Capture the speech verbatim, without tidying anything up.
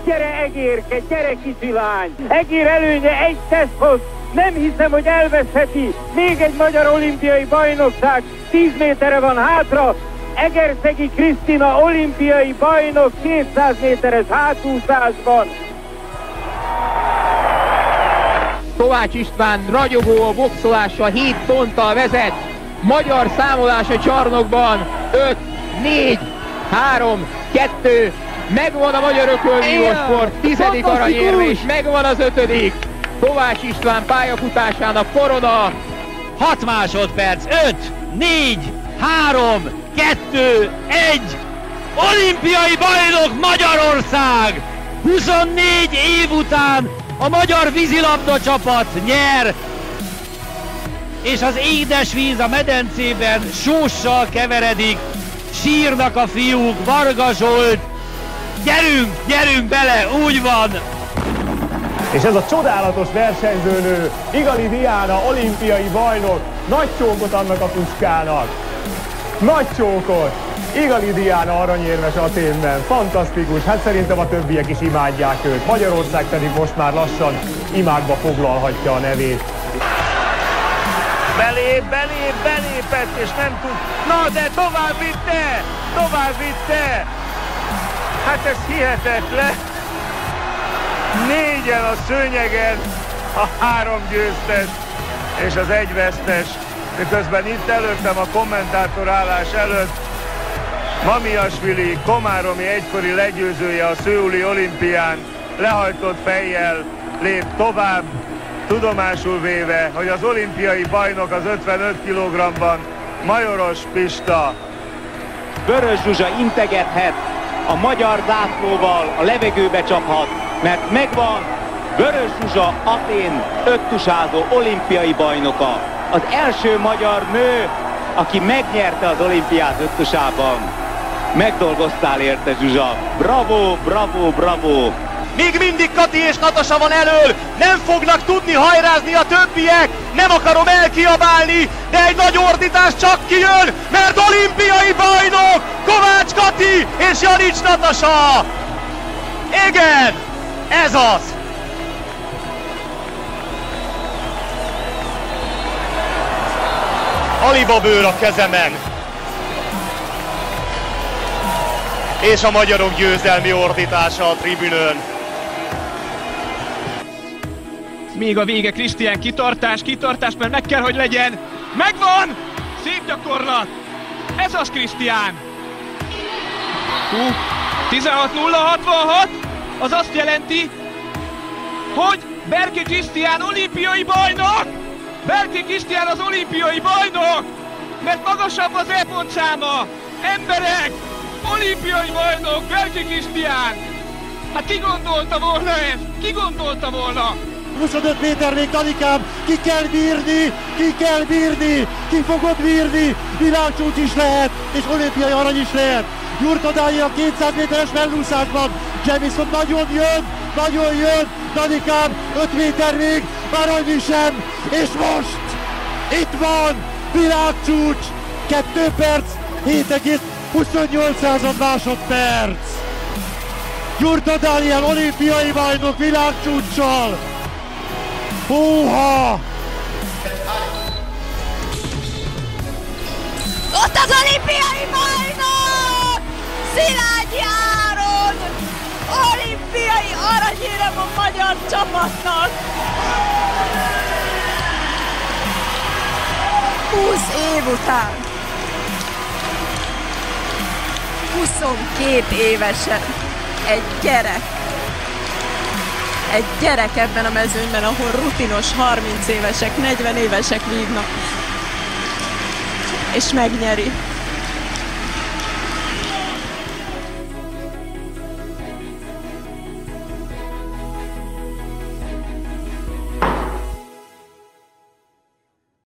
Gyere Egérke, gyere kicsilány! Egér előnye egy teszthoz, nem hiszem, hogy elveszheti. Még egy magyar olimpiai bajnokság, tíz méterre van hátra. Egerszegi Krisztina olimpiai bajnok kétszáz méteres hátúszásban. Kovács István ragyogó a boxolással, hét ponttal vezet. Magyar számolás a csarnokban. öt, négy, három, kettő. Megvan a magyar ökölvívósport tizedik aranyérmés, megvan az ötödik. Kovács István pályafutásának korona. hat másodperc, öt, négy, három, kettő, egy. Olimpiai bajnok Magyarország! huszonnégy év után a magyar vízilabda csapat nyer, és az édes víz a medencében sóssal keveredik. Sírnak a fiúk, Varga Zsolt. Gyerünk, gyerünk bele, úgy van! És ez a csodálatos versenyzőnő, Igali Diana, olimpiai bajnok, nagy csókot annak a puskának. Nagy csókot! Igali Diana aranyérmes Athénben, fantasztikus, hát szerintem a többiek is imádják őt. Magyarország pedig most már lassan imákba foglalhatja a nevét. Belép, belép, belépett, és nem tud. Na, de tovább vitte! Tovább vitte! Hát ez hihetetlen! Négyen a szőnyegen, a három győztes és az egy vesztes. Miközben itt előttem a kommentátor állás előtt Mamiasvili, komáromi egykori legyőzője a szöuli olimpián lehajtott fejjel lép tovább, tudomásul véve, hogy az olimpiai bajnok az ötvenöt kilogrammban Majoros Pista. Vörös Zsuzsa integethet, a magyar zászlóval a levegőbe csaphat, mert megvan Vörös Zsuzsa Athén öttusázó olimpiai bajnoka. Az első magyar nő, aki megnyerte az olimpiát öttusában. Megdolgoztál érte, Zsuzsa. Bravo, bravo, bravo. Még mindig Kati és Natasa van elől, nem fognak tudni hajrázni a többiek, nem akarom elkiabálni, de egy nagy ordítás csak kijön, mert olimpiai bajnok Kovács Kati és Janics Natasa! Igen, ez az! Alibabőr a kezemen, és a magyarok győzelmi ordítása a tribünön. Még a vége, Krisztián, kitartás, kitartás, mert meg kell, hogy legyen. Megvan! Szép gyakorlat! Ez az, Krisztián! Hú, tizenhat nulla hatvanhat, az azt jelenti, hogy Berki Krisztián olimpiai bajnok! Berki Krisztián az olimpiai bajnok! Mert magasabb az E-pontszáma! Emberek! Olimpiai bajnok Berki Krisztián! Hát ki gondolta volna ezt? Ki gondolta volna? huszonöt méter még, Danikám, ki kell bírni, ki kell bírni, ki fogod bírni, világcsúcs is lehet, és olimpiai arany is lehet. Jurka Dániel a kétszáz méteres mellúszásban, Jamison nagyon jön, nagyon jön, Danikám, öt méter még, már annyi sem, és most itt van, világcsúcs, kettő perc, hét egész huszonnyolc másodperc. Jurka Dániel olimpiai bajnok világcsúccsal. Húha! Ott az olimpiai bajnok! Szilágyi Áron! Olimpiai aranyérem a magyar csapatnak! húsz év után! huszonkét évesen egy gyerek! Egy gyerek ebben a mezőnyben, ahol rutinos harminc évesek, negyven évesek vívnak. És megnyeri.